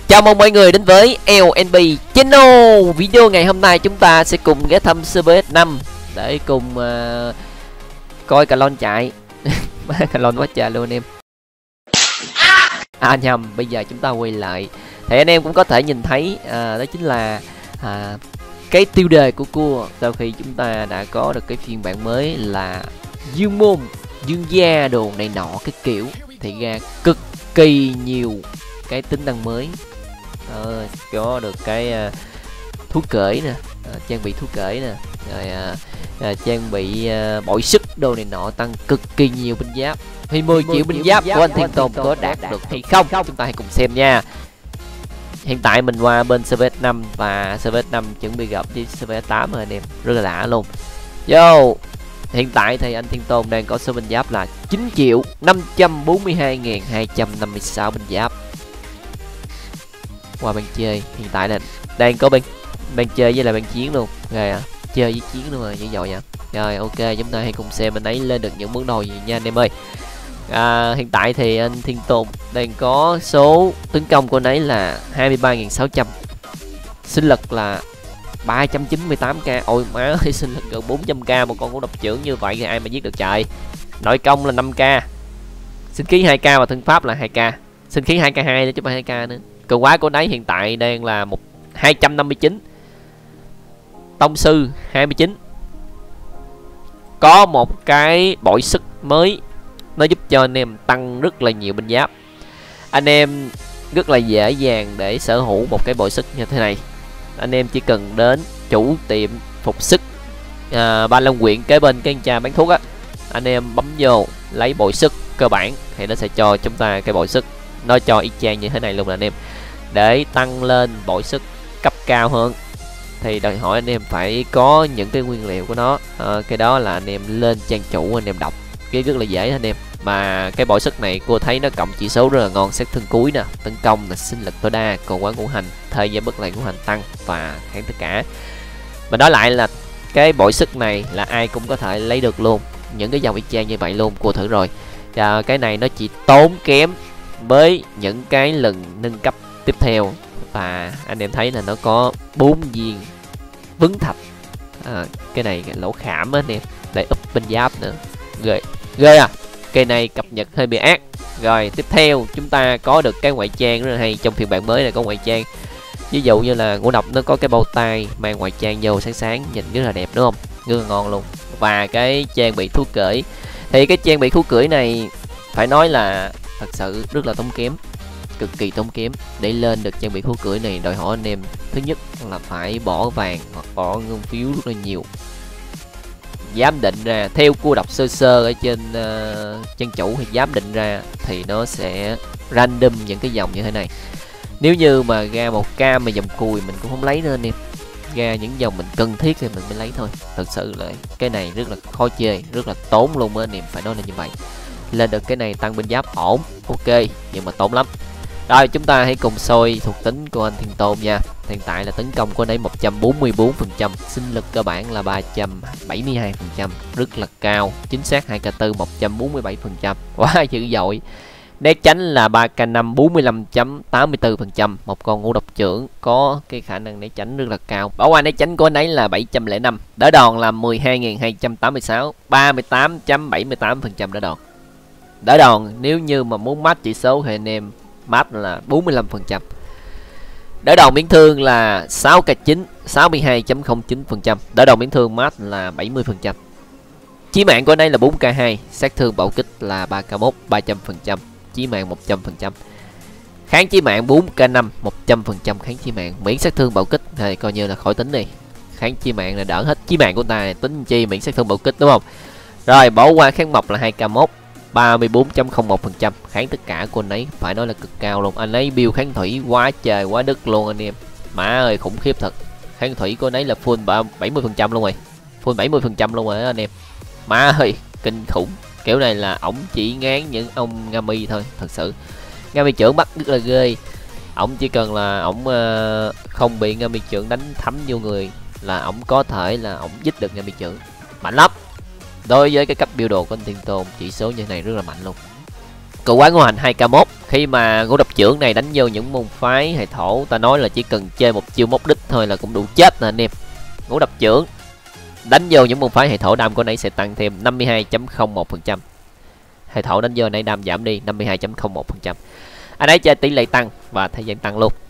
Chào mừng mọi người đến với LNB Channel. Video ngày hôm nay chúng ta sẽ cùng ghé thăm server 5 để cùng coi Calon chạy. Calon quá trời luôn anh em. Nhầm, bây giờ chúng ta quay lại thì anh em cũng có thể nhìn thấy đó chính là cái tiêu đề của cua sau khi chúng ta đã có được cái phiên bản mới là dương môn, dương gia đồ này nọ cái kiểu, thì ra cực kỳ nhiều cái tính năng mới. Có được cái thú cởi nè, trang bị thú cởi nè, rồi trang bị bội sức đồ này nọ, tăng cực kỳ nhiều binh giáp. Thì 10 triệu binh giáp của anh Thiên Tôn có đạt được hay không, chúng ta hãy cùng xem nha. Hiện tại mình qua bên server 5 và server 5 chuẩn bị gặp với server 8 rồi anh em, rất là lạ luôn. Vô hiện tại thì anh Thiên Tôn đang có số binh giáp là 9.542.256 binh giáp. Qua ban chơi hiện tại là đang có ban chơi với là ban chiến luôn rồi, chơi với chiến luôn rồi, dữ dội nha. Rồi ok, chúng ta hãy cùng xem anh ấy lên được những món đồ gì nha anh em ơi. Hiện tại thì anh Thiên Tôn đang có số tấn công của anh ấy là 23.600, sinh lực là 398k. Ôi má ơi, sinh lực gần 400k, một con ngũ độc trưởng như vậy thì ai mà giết được trời. Nội công là 5k, sinh khí 2k và thân pháp là 2k, sinh khí 2k2 nữa chứ không phải 2k nữa. Cường hóa của đấy hiện tại đang là 259, tông sư 29. Có một cái bội sức mới, nó giúp cho anh em tăng rất là nhiều binh giáp. Anh em rất là dễ dàng để sở hữu một cái bội sức như thế này. Anh em chỉ cần đến chủ tiệm phục sức Ba Long Quyện kế bên cái cha bán thuốc á, anh em bấm vô lấy bội sức cơ bản thì nó sẽ cho chúng ta cái bội sức, nó cho y chang như thế này luôn nè anh em. Để tăng lên bội sức cấp cao hơn thì đòi hỏi anh em phải có những cái nguyên liệu của nó. Cái đó là anh em lên trang chủ anh em đọc, cái rất là dễ anh em. Mà cái bội sức này cô thấy nó cộng chỉ số rất là ngon, sát thương cuối nè, tấn công là sinh lực tối đa, còn quán ngũ hành, thời gian bất lại ngũ hành tăng và kháng tất cả. Mà nói lại là cái bội sức này là ai cũng có thể lấy được luôn, những cái dòng y chang như vậy luôn, cô thử rồi. Cái này nó chỉ tốn kém với những cái lần nâng cấp tiếp theo, và anh em thấy là nó có 4 viên vấn thạch. Cái này lỗ khảm á anh em, để up binh giáp nữa, ghê à. Cây này cập nhật hơi bị ác. Rồi tiếp theo chúng ta có được cái ngoại trang rất là hay. Trong phiên bản mới này có ngoại trang, ví dụ như là ngũ độc nó có cái bow tay mang ngoại trang vô sáng sáng, nhìn rất là đẹp đúng không, rất là ngon luôn. Và cái trang bị thú cưỡi, thì cái trang bị thú cưỡi này phải nói là thật sự rất là tốn kém, cực kỳ tốn kém. Để lên được trang bị thú cưỡi này đòi hỏi anh em thứ nhất là phải bỏ vàng hoặc bỏ ngân phiếu rất là nhiều. Giám định ra theo cua đọc sơ sơ ở trên trang chủ thì giám định ra thì nó sẽ random những cái dòng như thế này. Nếu như mà ra một cam mà dòng cùi mình cũng không lấy nữa anh em, ra những dòng mình cần thiết thì mình mới lấy thôi. Thật sự là cái này rất là khó chơi, rất là tốn luôn á anh em, phải nói là như vậy. Lên được cái này tăng binh giáp ổn, ok, nhưng mà tốn lắm. Rồi chúng ta hãy cùng soi thuộc tính của anh Thiên Tôn nha. Hiện tại là tấn công của anh ấy 144%, sinh lực cơ bản là 372%, rất là cao. Chính xác 2k4 147%, quá dữ dội. Né tránh là 3k5 45.84%, một con ngũ độc trưởng có cái khả năng né tránh rất là cao. Bảo qua né tránh của anh ấy là 705, đỡ đòn là 12.286, 38.78% đỡ đòn. Đỡ đòn nếu như mà muốn max chỉ số thì anh em max là 45%. Đỡ đòn miễn thương là 6k9 62.09%, đỡ đòn miễn thương max là 70%. Chí mạng của đây là 4k2, sát thương bạo kích là 3k1 300%, chí mạng 100%. Kháng chí mạng 4k5 100% kháng chí mạng, miễn sát thương bạo kích thì coi như là khỏi tính đi. Kháng chí mạng là đỡ hết, chí mạng của ta tính chi miễn sát thương bạo kích đúng không? Rồi bỏ qua kháng mộc là 2k1 34.01%, kháng tất cả của anh ấy phải nói là cực cao luôn. Anh ấy build kháng thủy quá trời quá đất luôn anh em, má ơi khủng khiếp thật. Kháng thủy của anh ấy là full 70% luôn rồi, full 70% luôn rồi đó anh em, má ơi kinh khủng. Kiểu này là ổng chỉ ngán những ông Ngami thôi, thật sự. Ngami trưởng bắt rất là ghê, ổng chỉ cần là ổng không bị Ngami trưởng đánh thấm vô người là ổng có thể là ổng giết được Ngami trưởng, mạnh lắm. Đối với cái cấp biểu đồ của anh Thiên Tôn, chỉ số như này rất là mạnh luôn. Cự quái ngũ hành 2k1. Khi mà ngũ độc trưởng này đánh vô những môn phái hệ thổ, ta nói là chỉ cần chơi một chiêu móc đích thôi là cũng đủ chết nè anh em. Ngũ độc trưởng đánh vô những môn phái hệ thổ, đam của nãy sẽ tăng thêm 52.01%. Hệ thổ đánh vô nãy đam giảm đi 52.01%. Anh ấy chơi tỷ lệ tăng và thời gian tăng luôn.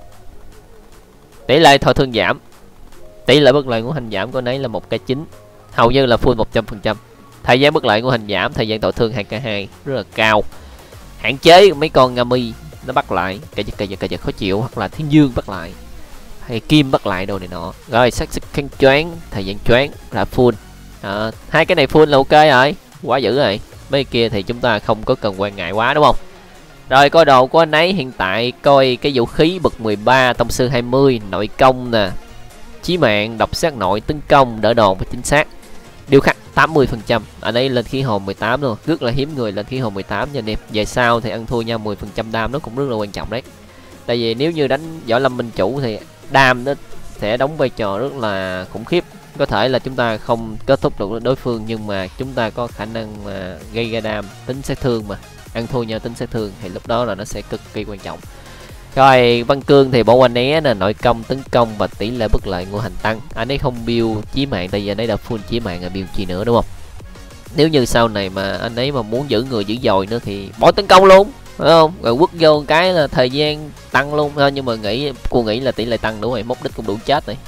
Tỷ lệ thọ thương giảm, tỷ lệ bất lợi ngũ hành giảm của nãy là 1k9, hầu như là full 100%. Thời gian bất lợi ngũ hành giảm, thời gian thọ thương 2k2 rất là cao. Hạn chế mấy con Ngami nó bắt lại, cà giật khó chịu, hoặc là Thiên Dương bắt lại, hay Kim bắt lại đồ này nọ. Rồi xác sức khăn choáng, thời gian choáng là full. Hai cái này full là ok rồi, quá dữ rồi. Mấy kia thì chúng ta không có cần quan ngại quá đúng không? Rồi coi đồ của anh ấy hiện tại, coi cái vũ khí bậc 13, tông sư 20, nội công nè, chí mạng, độc sát nội, tấn công, đỡ đòn và chính xác. Điều khắc 80%, anh ấy lên khí hồn 18 luôn, rất là hiếm người lên khí hồn 18 nha anh em. Về sau thì ăn thua nhau 10% đam nó cũng rất là quan trọng đấy. Tại vì nếu như đánh võ lâm minh chủ thì đam nó sẽ đóng vai trò rất là khủng khiếp. Có thể là chúng ta không kết thúc được đối phương, nhưng mà chúng ta có khả năng mà gây ra đam, tính sát thương mà ăn thua nhau tính sát thương, thì lúc đó là nó sẽ cực kỳ quan trọng. Rồi Văn Cương thì bỏ qua né nè, nội công, tấn công và tỷ lệ bất lợi ngũ hành tăng. Anh ấy không build chí mạng, tại vì anh ấy đã full chí mạng rồi, build chi nữa đúng không? Nếu như sau này mà anh ấy mà muốn giữ người giữ dồi nữa thì bỏ tấn công luôn, phải không? Rồi quất vô cái là thời gian tăng luôn thôi. Nhưng mà cô nghĩ là tỷ lệ tăng đủ rồi, móc đích cũng đủ chết này.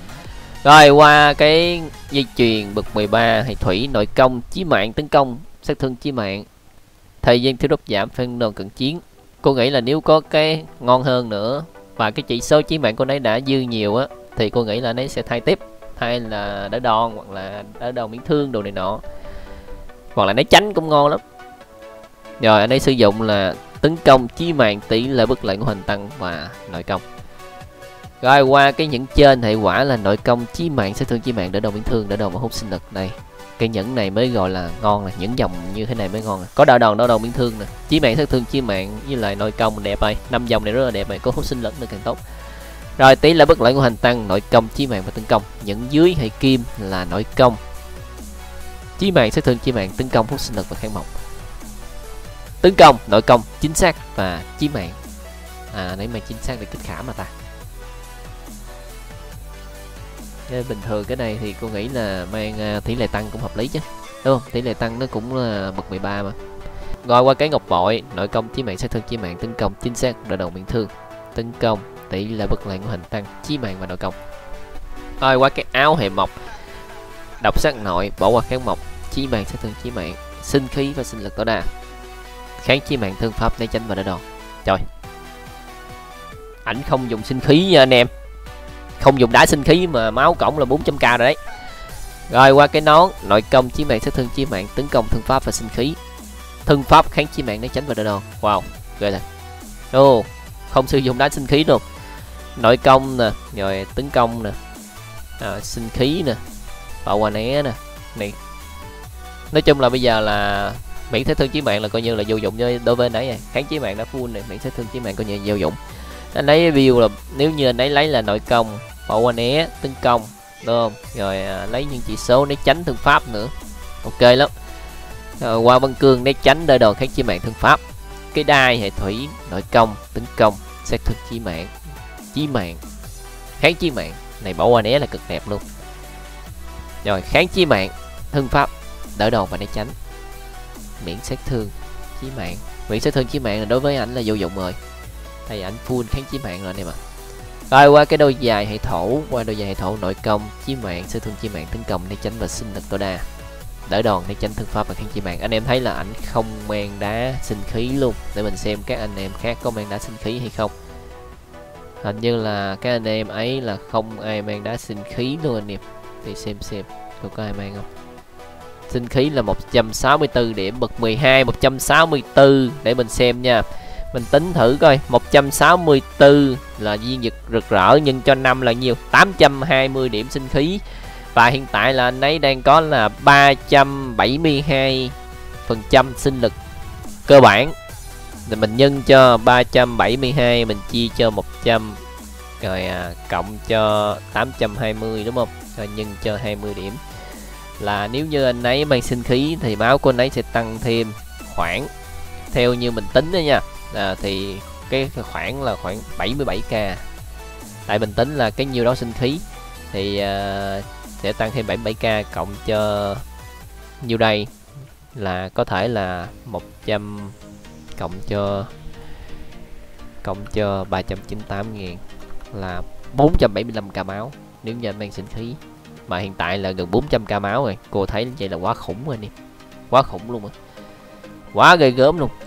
Rồi qua cái dây chuyền bậc 13 hay thủy, nội công, chí mạng, tấn công, sát thương chí mạng, thời gian thiếu đốt giảm, phân đòn cận chiến. Cô nghĩ là nếu có cái ngon hơn nữa và cái chỉ số chí mạng của nấy đã dư nhiều á, thì cô nghĩ là nấy sẽ thay tiếp, hay là đỡ đòn, hoặc là đỡ đòn miễn thương đồ này nọ, hoặc là nấy tránh cũng ngon lắm. Rồi anh ấy sử dụng là tấn công, chí mạng, tỷ lệ bất lợi của hành tăng và nội công. Rồi qua cái nhẫn trên hệ quả là nội công, chí mạng, sát thương chí mạng, đỡ đòn miễn thương, đỡ đòn và hút sinh lực đây. Cái nhẫn này mới gọi là ngon nè, những dòng như thế này mới ngon nè. Có đỡ đòn miễn thương nè, chí mạng, sát thương chí mạng với lại nội công đẹp rồi. 5 dòng này rất là đẹp rồi, có hút sinh lực nữa càng tốt. Rồi tỷ lệ bất lợi của hành tăng, nội công, chí mạng và tấn công. Nhẫn dưới hệ kim là nội công, chí mạng, sát thương chí mạng, tấn công, hút sinh lực và kháng mộc. Tấn công, nội công, chính xác và chí mạng. Nãy mà chính xác để kích khả mà ta. Nên bình thường cái này thì cô nghĩ là mang tỷ lệ tăng cũng hợp lý chứ, đúng không? Tỷ lệ tăng nó cũng là bậc 13 mà. Rồi qua cái ngọc bội, nội công, chí mạng, sát thương chí mạng, tấn công, chính xác, đỡ đòn miễn thương, tấn công, tỷ lệ bất lợi của hành tăng, chí mạng và nội công. Rồi qua cái áo hệ mộc, độc sát nội, bỏ qua kháng mộc, chí mạng, sát thương chí mạng, sinh khí và sinh lực tối đa, kháng chí mạng, thương pháp, né tránh và đỡ đòn. Trời, ảnh không dùng sinh khí nha anh em, không dùng đá sinh khí mà máu cổng là 400k rồi đấy. Rồi qua cái nón, nội công, chí mạng, sát thương chí mạng, tấn công, thương pháp và sinh khí, thương pháp, kháng chí mạng, né tránh và đỡ đòn. Wow, ghê rồi. Không sử dụng đá sinh khí luôn. Nội công nè, rồi tấn công nè, sinh khí nè, bảo qua né nè. Này, nói chung là bây giờ là miễn sát thương chí mạng là coi như là vô dụng đối với anh ấy. Kháng chí mạng đã full này, miễn sát thương chí mạng coi như vô dụng. Anh ấy view là nếu như anh ấy lấy là nội công, bỏ qua né, tấn công, đúng không? Rồi lấy những chỉ số né tránh, thương pháp nữa, ok lắm. Rồi, qua Văn Cương né tránh, đỡ đòn, kháng chí mạng, thương pháp. Cái đai hệ thủy, nội công, tấn công, sát thương chí mạng, kháng chí mạng này bỏ qua né là cực đẹp luôn. Rồi kháng chí mạng, thương pháp, đỡ đòn và né tránh, miễn sát thương chí mạng. Miễn sát thương chí mạng là đối với ảnh là vô dụng rồi, thầy ảnh full kháng chí mạng rồi anh em ạ. Rồi qua cái đôi giày hệ thổ, nội công, chí mạng, sát thương chí mạng, tấn công, né tránh và sinh lực tối đa, đỡ đòn, né tránh, thương pháp và kháng chí mạng. Anh em thấy là ảnh không mang đá sinh khí luôn, để mình xem các anh em khác có mang đá sinh khí hay không. Hình như là các anh em ấy là không ai mang đá sinh khí luôn anh em. Thì xem có ai mang không. Sinh khí là 164 điểm, bậc 12 164, để mình xem nha. Mình tính thử coi, 164 là viên vực rực rỡ nhân cho 5 là nhiêu? 820 điểm sinh khí. Và hiện tại là anh ấy đang có là 372% sinh lực cơ bản. Thì mình nhân cho 372, mình chia cho 100, rồi cộng cho 820 đúng không? Rồi nhân cho 20 điểm. Là nếu như anh ấy mang sinh khí thì máu của anh ấy sẽ tăng thêm khoảng theo như mình tính đó nha, thì cái khoảng là khoảng 77k. Tại mình tính là cái nhiêu đó sinh khí thì sẽ tăng thêm 77k cộng cho nhiêu đây là có thể là 100 cộng cho 398.000 là 475k máu nếu như anh mang sinh khí. Mà hiện tại là gần 400k máu rồi, cô thấy vậy là quá khủng rồi anh em, quá khủng luôn rồi, quá ghê gớm luôn,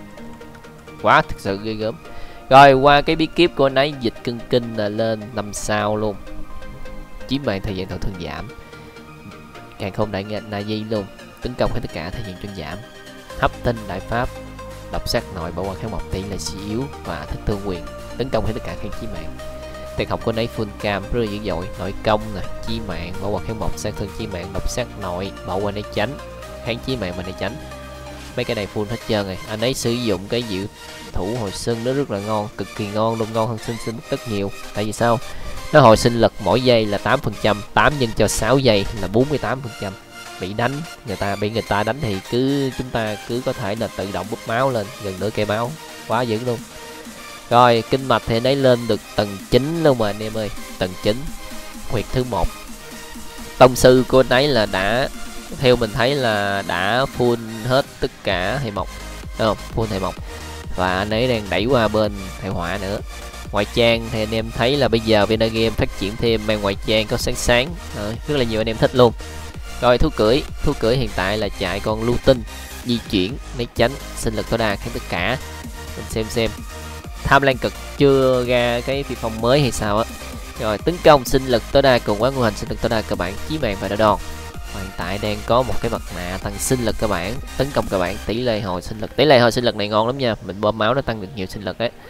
quá thực sự ghê gớm. Rồi qua cái bí kíp của anh ấy, dịch cân kinh là lên 5 sao luôn, chiếm mạng thời gian thổ thương giảm, càng không đại di luôn, tấn công hết tất cả thời gian chuyên giảm, hấp tinh đại pháp, độc sát nội, bảo quản kháng mộc, tỷ lệ suy yếu và thích thương quyền, tấn công hết tất cả kháng chí mạng. Tuyệt học của anh ấy full cam rất là dữ dội, nội công nè, chí mạng, bảo quản kháng mộc, sát thương chí mạng, độc sát nội, bảo quản để tránh, kháng chí mạng mà để tránh. Mấy cái này full hết trơn rồi. Anh ấy sử dụng cái diệu thủ hồi xuân nó rất là ngon, cực kỳ ngon luôn, ngon hơn sinh rất nhiều. Tại vì sao? Nó hồi sinh lực mỗi giây là 8%, 8 nhân cho 6 giây là 48%. Bị đánh, bị người ta đánh thì chúng ta cứ có thể là tự động búp máu lên gần nửa cây máu, quá dữ luôn. Rồi kinh mạch thì đấy lên được tầng 9 luôn mà anh em ơi, tầng 9, huyệt thứ 1. Tông sư của anh ấy là đã, theo mình thấy là đã full hết tất cả hệ mộc, đúng không? Full hệ mộc và anh ấy đang đẩy qua bên hệ hỏa nữa. Ngoại trang thì anh em thấy là bây giờ Vinagame phát triển thêm mang ngoại trang có sáng sáng, rất là nhiều anh em thích luôn. Rồi thú cưỡi hiện tại là chạy con lưu tinh, di chuyển, né tránh, sinh lực tối đa kháng tất cả. Mình xem tham lan cực chưa ra cái phi phong mới hay sao á. Rồi tấn công sinh lực tối đa cùng quán ngũ hành sinh lực tối đa cơ bản, chí mạng và đỡ đòn. Và hiện tại đang có một cái mặt nạ tăng sinh lực cơ bản, tấn công cơ bản, tỷ lệ hồi sinh lực. Tỷ lệ hồi sinh lực này ngon lắm nha, mình bơm máu nó tăng được nhiều sinh lực đấy.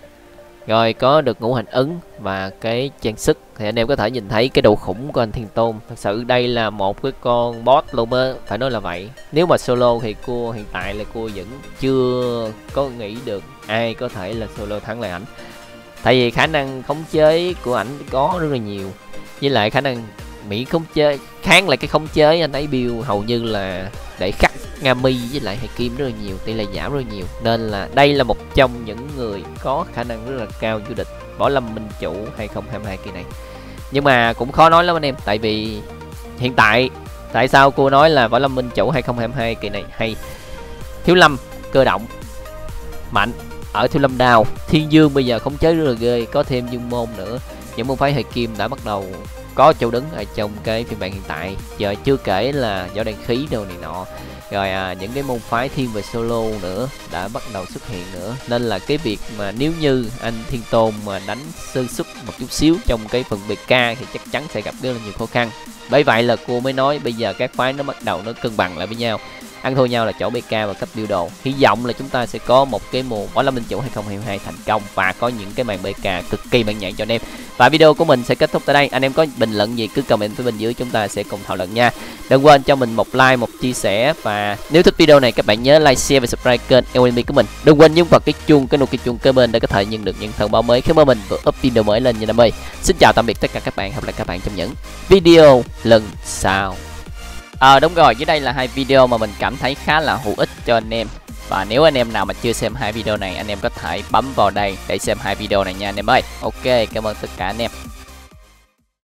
Rồi có được ngũ hành ứng và cái trang sức thì anh em có thể nhìn thấy cái độ khủng của anh Thiên Tôn. Thật sự đây là một cái con boss luôn á, phải nói là vậy. Nếu mà solo thì cô hiện tại là cô vẫn chưa có nghĩ được ai có thể là solo thắng lại ảnh. Tại vì khả năng khống chế của ảnh có rất là nhiều, với lại khả năng Mỹ khống chế kháng lại cái khống chế anh ấy build hầu như là để khắc Nga Mi với lại Hải Kim rất là nhiều, tỷ lệ giảm rất là nhiều, nên là đây là một trong những người có khả năng rất là cao vô địch Võ Lâm Minh Chủ 2022 kỳ này. Nhưng mà cũng khó nói lắm anh em, tại vì hiện tại tại sao cô nói là Võ Lâm Minh Chủ 2022 kỳ này hay? Thiếu Lâm cơ động mạnh ở Thiếu Lâm Đao, Thiên Dương bây giờ khống chế rất là ghê, có thêm Dương Môn nữa, những môn phái Hải Kim đã bắt đầu có chỗ đứng ở trong cái phiên bản hiện tại. Giờ chưa kể là võ đan khí đâu này nọ, rồi những cái môn phái thiên về solo nữa đã bắt đầu xuất hiện nữa, nên là cái việc mà nếu như anh Thiên Tôn mà đánh sơ suất một chút xíu trong cái phần BK thì chắc chắn sẽ gặp rất là nhiều khó khăn. Bởi vậy là cô mới nói bây giờ các phái nó bắt đầu nó cân bằng lại với nhau, ăn thua nhau là chỗ BK và cấp biểu đồ. Hy vọng là chúng ta sẽ có một cái mùa Võ Lâm Minh Chủ 2022 thành công và có những cái màn BK cực kỳ mạnh nhạy cho anh em. Và video của mình sẽ kết thúc tại đây. Anh em có bình luận gì cứ comment phía bên dưới, chúng ta sẽ cùng thảo luận nha. Đừng quên cho mình một like, một chia sẻ, và nếu thích video này các bạn nhớ like, share và subscribe kênh LNB của mình. Đừng quên nhấn vào cái chuông, cái nút cái chuông kế bên để có thể nhận được những thông báo mới khi mà mình vừa up video mới lên nha anh ơi. Xin chào tạm biệt tất cả các bạn, hẹn gặp lại các bạn trong những video lần sau. Đúng rồi, dưới đây là hai video mà mình cảm thấy khá là hữu ích cho anh em. Và nếu anh em nào mà chưa xem hai video này, anh em có thể bấm vào đây để xem hai video này nha anh em ơi. Ok, cảm ơn tất cả anh em.